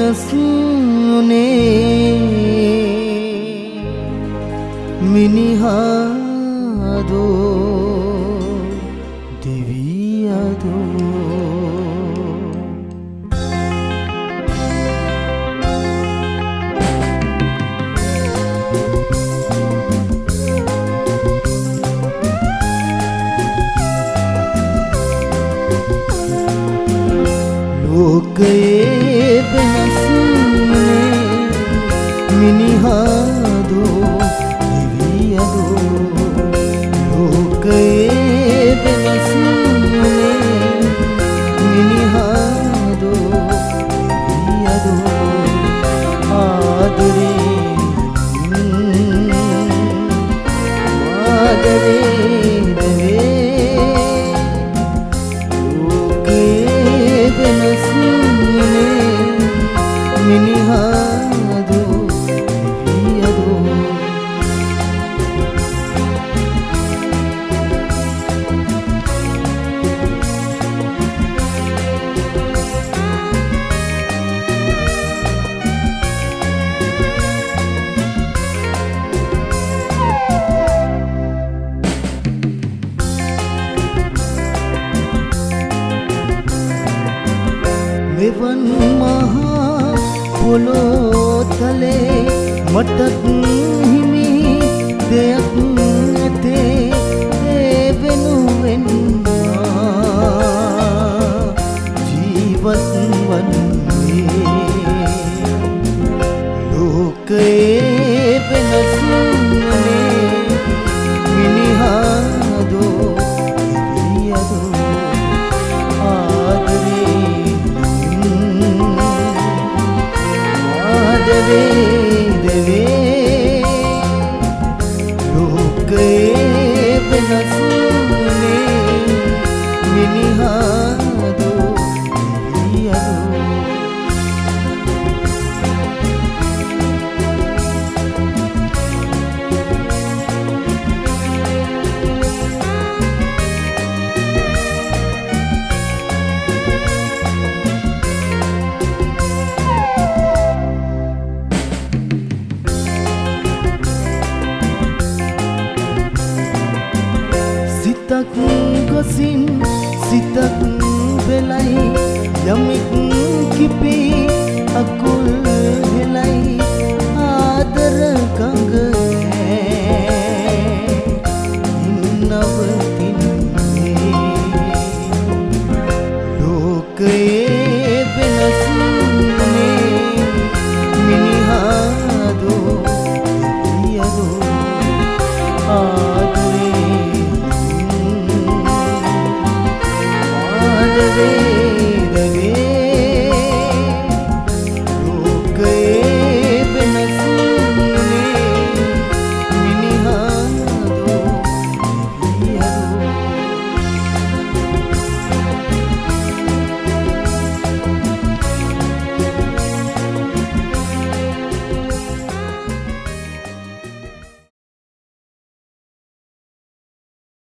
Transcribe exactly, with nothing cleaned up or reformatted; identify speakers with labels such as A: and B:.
A: වෙනස් වුනේ මිනිහාදෝ දෙවියදෝ Lokaye Wenas Une මිනිහාදෝ දෙවියදෝ Lokaye Wenas Une මිනිහාදෝ දෙවියදෝ ආදරේ ආදරේ දෙවේ Lokaye Wenas මිනිහාදෝ දෙවියදෝ මෙවන් මහා පොළොතලේ මටත් හිමි දෙයක් නැතේ ඒ වෙනුවෙන් ජීවත් වන්නේ ලෝකයේ වෙනස් වුනේ මිනිහාදෝ දෙවියදෝ ආදරේ දෙවේ දෙවේ ලෝකයේ වෙනස් වුනේ මිනිහාදෝ දෙවියදෝ සිතක් ගොසින් සිතක් වෙලයි යමෙක් කිපී අකුල් හෙලයි ආදර ගඟ නවතින්නේ ලෝකයේ වෙනස් වුනේ මිනිහාදෝ දෙවියදෝ ආදරේ Adare